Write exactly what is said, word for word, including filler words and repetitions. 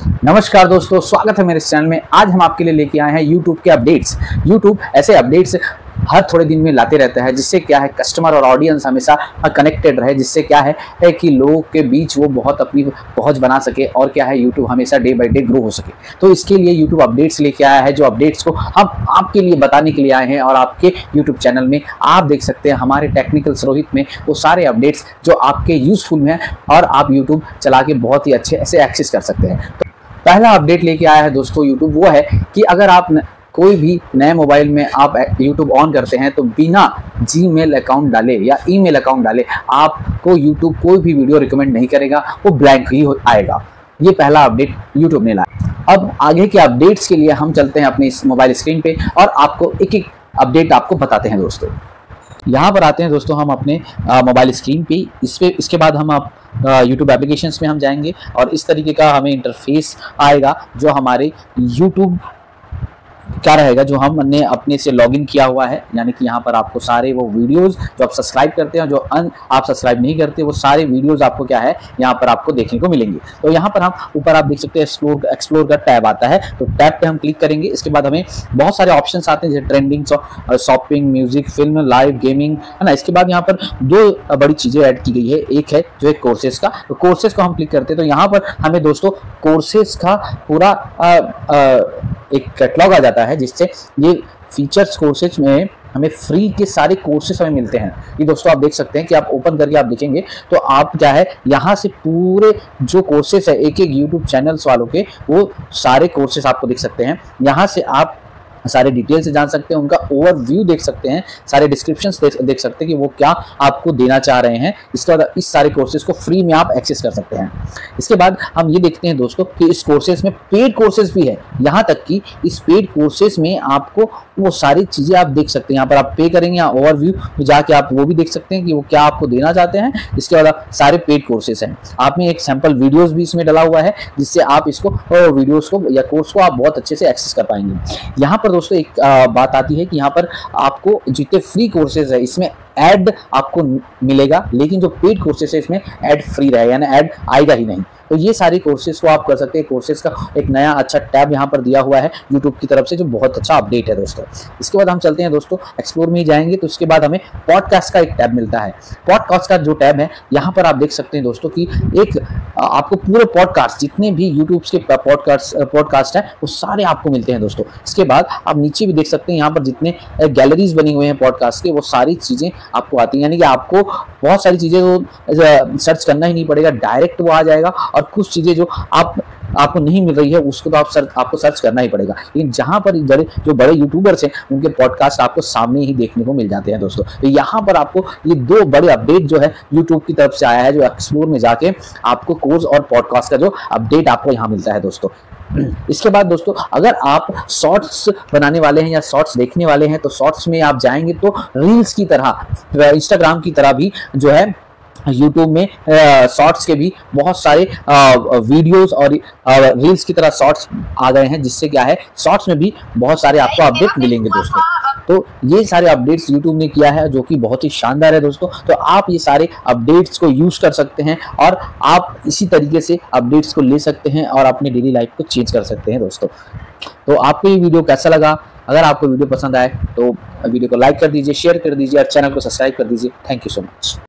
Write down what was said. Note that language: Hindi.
नमस्कार दोस्तों, स्वागत है मेरे इस चैनल में। आज हम आपके लिए लेके आए हैं यूट्यूब के अपडेट्स। यूट्यूब ऐसे अपडेट्स हर थोड़े दिन में लाते रहता है, जिससे क्या है कस्टमर और ऑडियंस हमेशा कनेक्टेड रहे, जिससे क्या है, है कि लोगों के बीच वो बहुत अपनी पहुंच बना सके और क्या है यूट्यूब हमेशा डे बाय डे ग्रो हो सके। तो इसके लिए यूट्यूब अपडेट्स लेके आया है, जो अपडेट्स को हम आपके लिए बताने के लिए आए हैं और आपके यूट्यूब चैनल में आप देख सकते हैं हमारे टेक्निकल रोहित में वो सारे अपडेट्स जो आपके यूजफुल हैं और आप यूट्यूब चला के बहुत ही अच्छे ऐसे एक्सेस कर सकते हैं। तो पहला अपडेट लेके आया है दोस्तों यूट्यूब, वो है कि अगर आप न, कोई भी नए मोबाइल में आप यूट्यूब ऑन करते हैं तो बिना जीमेल अकाउंट डाले या ईमेल अकाउंट डाले आपको यूट्यूब कोई भी वीडियो रिकमेंड नहीं करेगा, वो ब्लैंक ही आएगा। ये पहला अपडेट यूट्यूब ने लाया। अब आगे के अपडेट्स के लिए हम चलते हैं अपनी इस मोबाइल स्क्रीन पे और आपको एक एक अपडेट आपको बताते हैं दोस्तों। यहाँ पर आते हैं दोस्तों हम अपने मोबाइल स्क्रीन पे, इस पे इसके बाद हम आप यूट्यूब एप्लीकेशंस में हम जाएंगे और इस तरीके का हमें इंटरफेस आएगा जो हमारे यूट्यूब क्या रहेगा, जो हमने अपने से लॉगिन किया हुआ है। यानी कि यहाँ पर आपको सारे वो वीडियोस जो आप सब्सक्राइब करते हैं, जो अन आप सब्सक्राइब नहीं करते, वो सारे वीडियोस आपको क्या है यहाँ पर आपको देखने को मिलेंगे। तो यहाँ पर हम ऊपर आप देख सकते हैं एक्सप्लोर एक्सप्लोर का टैब आता है, तो टैब पे हम क्लिक करेंगे। इसके बाद हमें बहुत सारे ऑप्शंस आते हैं, जैसे trending, shopping, music, film, live, gaming, है ना। इसके बाद यहाँ पर दो बड़ी चीज़ें ऐड की गई है, एक है जो है कोर्सेज का। तो कोर्सेज को हम क्लिक करते हैं तो यहाँ पर हमें दोस्तों कोर्सेज का पूरा आ, आ, एक कैटलॉग आ जाता है, जिससे ये फीचर्स कोर्सेज में हमें फ्री के सारे कोर्सेज हमें मिलते हैं। ये दोस्तों आप देख सकते हैं कि आप ओपन करके आप देखेंगे तो आप क्या है यहाँ से पूरे जो कोर्सेज है एक एक यूट्यूब चैनल्स वालों के, वो सारे कोर्सेज आपको दिख सकते हैं। यहाँ से आप सारे डिटेल से जान सकते हैं, उनका ओवरव्यू देख सकते हैं, सारे डिस्क्रिप्शंस देख, देख सकते हैं कि वो क्या आपको देना चाह रहे हैं। इसके बाद इस सारे कोर्सेज को फ्री में आप एक्सेस कर सकते हैं। इसके बाद हम ये देखते हैं दोस्तों कि इस कोर्सेज में पेड कोर्सेज भी है, यहाँ तक कि इस पेड कोर्सेज में आपको वो सारी चीज़ें आप देख सकते हैं। यहाँ पर आप पे करेंगे, यहाँ ओवरव्यू में जाके आप वो भी देख सकते हैं कि वो क्या आपको देना चाहते हैं। इसके बाद सारे पेड कोर्सेज हैं, आप में एक सैम्पल वीडियोस भी इसमें डला हुआ है, जिससे आप इसको वीडियोस को या कोर्स को आप बहुत अच्छे से एक्सेस कर पाएंगे। यहाँ पर दोस्तों एक आ, बात आती है कि यहाँ पर आपको जितने फ्री कोर्सेज है इसमें ऐड आपको मिलेगा, लेकिन जो पेड कोर्सेज है इसमें ऐड फ्री रहेगा, यानी ऐड आएगा ही नहीं। तो ये सारी कोर्सेज को आप कर सकते हैं। कोर्सेज का एक नया अच्छा टैब यहाँ पर दिया हुआ है यूट्यूब की तरफ से, जो बहुत अच्छा अपडेट है दोस्तों। इसके बाद हम चलते हैं दोस्तों एक्सप्लोर में ही जाएंगे, तो इसके बाद हमें पॉडकास्ट का एक टैब मिलता है। पॉडकास्ट का जो टैब है यहाँ पर आप देख सकते हैं दोस्तों कि एक आपको पूरे पॉडकास्ट जितने भी यूट्यूब के पॉडकास्ट पॉडकास्ट है वो सारे आपको मिलते हैं दोस्तों। इसके बाद आप नीचे भी देख सकते हैं यहाँ पर जितने गैलरीज बनी हुए हैं पॉडकास्ट के, वो सारी चीज़ें आपको आती हैं। यानी कि आपको बहुत सारी चीज़ें तो सर्च करना ही नहीं पड़ेगा, डायरेक्ट वो आ जाएगा। और कुछ चीज़ें जो आप आपको नहीं मिल रही है उसको तो आप सर्च आपको सर्च करना ही पड़ेगा। लेकिन जहाँ पर बड़े जो बड़े यूट्यूबर्स हैं उनके पॉडकास्ट आपको सामने ही देखने को मिल जाते हैं दोस्तों। तो यहाँ पर आपको ये दो बड़े अपडेट जो है यूट्यूब की तरफ से आया है, जो एक्सप्लोर में जाके आपको कोर्स और पॉडकास्ट का जो अपडेट आपको यहाँ मिलता है दोस्तों। इसके बाद दोस्तों अगर आप शॉर्ट्स बनाने वाले हैं या शॉर्ट्स देखने वाले हैं, तो शॉर्ट्स में आप जाएंगे तो रील्स की तरह, इंस्टाग्राम की तरह भी जो है यूट्यूब में शॉर्ट्स के भी बहुत सारे वीडियोस और रील्स की तरह शॉर्ट्स आ गए हैं, जिससे क्या है शॉर्ट्स में भी बहुत सारे आपको अपडेट मिलेंगे दोस्तों। तो ये सारे अपडेट्स यूट्यूब ने किया है, जो कि बहुत ही शानदार है दोस्तों। तो आप ये सारे अपडेट्स को यूज कर सकते हैं और आप इसी तरीके से अपडेट्स को ले सकते हैं और अपने डेली लाइफ को चेंज कर सकते हैं दोस्तों। तो आपको ये वीडियो कैसा लगा? अगर आपको वीडियो पसंद आए तो वीडियो को लाइक कर दीजिए, शेयर कर दीजिए और चैनल को सब्सक्राइब कर दीजिए। Thank you so much.